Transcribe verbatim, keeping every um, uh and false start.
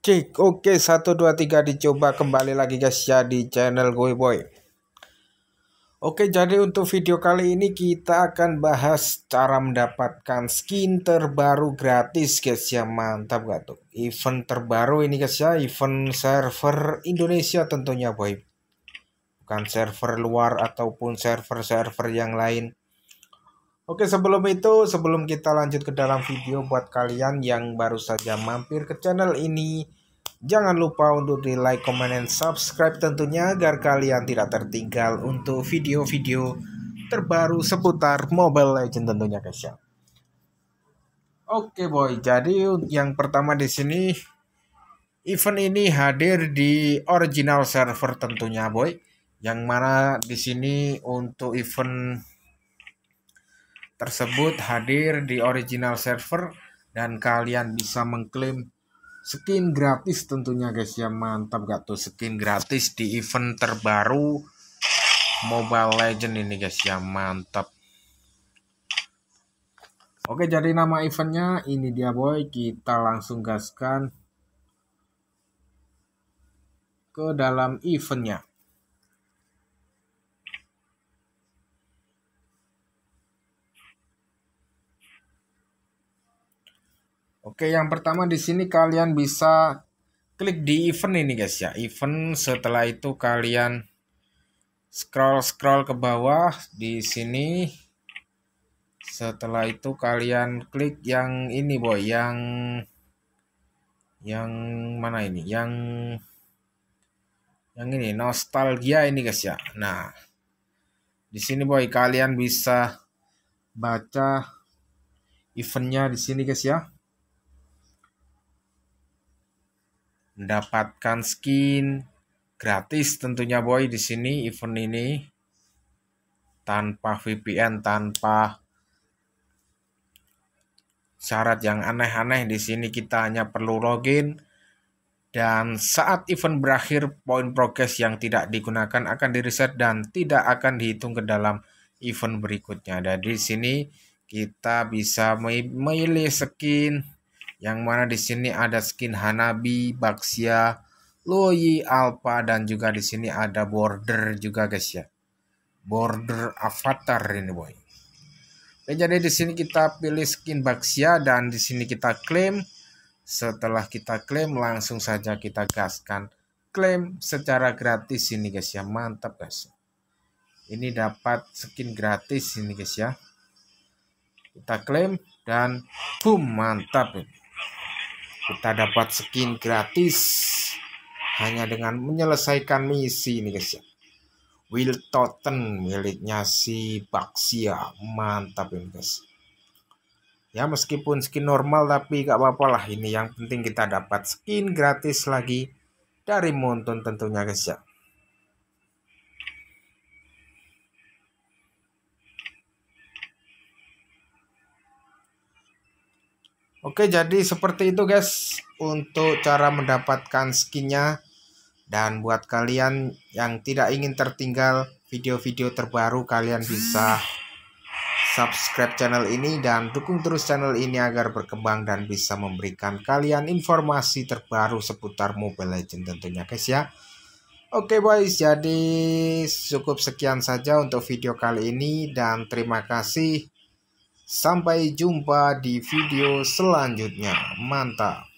Cek, oke, satu dua tiga dicoba kembali lagi guys ya di channel gue boy. Oke, jadi untuk video kali ini kita akan bahas cara mendapatkan skin terbaru gratis guys ya. Mantap gak tuh? Event terbaru ini guys ya, event server Indonesia tentunya boy. Bukan server luar ataupun server-server yang lain. Oke, sebelum itu, sebelum kita lanjut ke dalam video, buat kalian yang baru saja mampir ke channel ini, jangan lupa untuk di like, comment, dan subscribe tentunya agar kalian tidak tertinggal untuk video-video terbaru seputar Mobile Legends tentunya guys ya. Oke boy, jadi yang pertama di sini event ini hadir di original server tentunya boy, yang mana di sini untuk event tersebut hadir di original server dan kalian bisa mengklaim skin gratis tentunya guys ya. Mantap gak tuh, skin gratis di event terbaru Mobile Legends ini guys ya. Mantap. Oke, jadi nama eventnya ini dia boy. Kita langsung gaskan ke dalam eventnya. Oke, yang pertama di sini kalian bisa klik di event ini guys ya. Event, setelah itu kalian scroll-scroll ke bawah di sini. Setelah itu kalian klik yang ini boy, yang yang mana ini? Yang yang ini nostalgia ini guys ya. Nah, di sini boy kalian bisa baca eventnya di sini guys ya. Mendapatkan skin gratis tentunya boy di sini event ini, tanpa V P N, tanpa syarat yang aneh-aneh. Di sini kita hanya perlu login, dan saat event berakhir poin progres yang tidak digunakan akan di-reset dan tidak akan dihitung ke dalam event berikutnya. Dan di sini kita bisa memilih skin, yang mana di sini ada skin Hanabi, Baxia, Loyi, Alpha, dan juga di sini ada border juga guys ya. Border avatar ini boy. Oke, jadi di sini kita pilih skin Baxia dan di sini kita klaim. Setelah kita klaim, langsung saja kita gaskan klaim secara gratis ini guys ya. Mantap guys. Ini dapat skin gratis ini guys ya. Kita klaim dan boom, mantap ini. Kita dapat skin gratis hanya dengan menyelesaikan misi ini guys ya. Will Totem miliknya si Baxia. Mantap ini guys. Ya, meskipun skin normal tapi gak apa-apa lah. Ini yang penting kita dapat skin gratis lagi dari Moonton tentunya guys ya. Oke, jadi seperti itu guys untuk cara mendapatkan skinnya. Dan buat kalian yang tidak ingin tertinggal video-video terbaru, kalian bisa subscribe channel ini dan dukung terus channel ini agar berkembang dan bisa memberikan kalian informasi terbaru seputar Mobile Legends tentunya guys ya. Oke boys, jadi cukup sekian saja untuk video kali ini dan terima kasih. Sampai jumpa di video selanjutnya. Mantap.